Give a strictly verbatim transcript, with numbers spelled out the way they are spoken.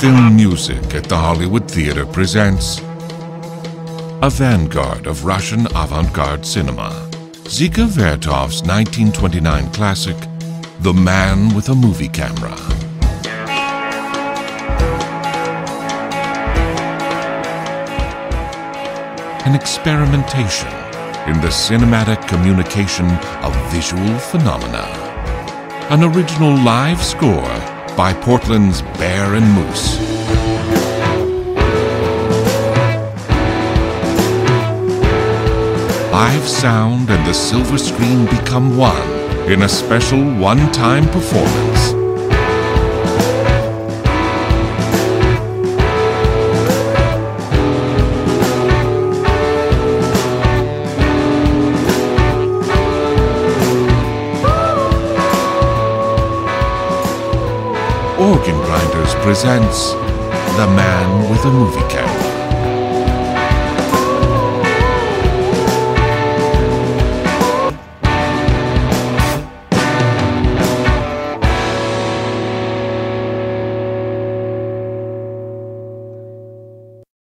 Film Music at the Hollywood Theater presents a vanguard of Russian avant-garde cinema. Dziga Vertov's nineteen twenty-nine classic, The Man with a Movie Camera. An experimentation in the cinematic communication of visual phenomena. An original live score by Portland's Bear and Moose. Live sound and the silver screen become one in a special one-time performance. Organ Grinders presents The Man with a Movie Camera.